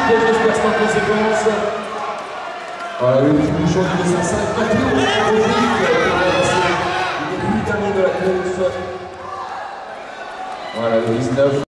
j'espère sans conséquence. Voilà, le petit bouchon du 205, Mathieu Rodrigue, qui va passer le début de la course. Voilà, le 19.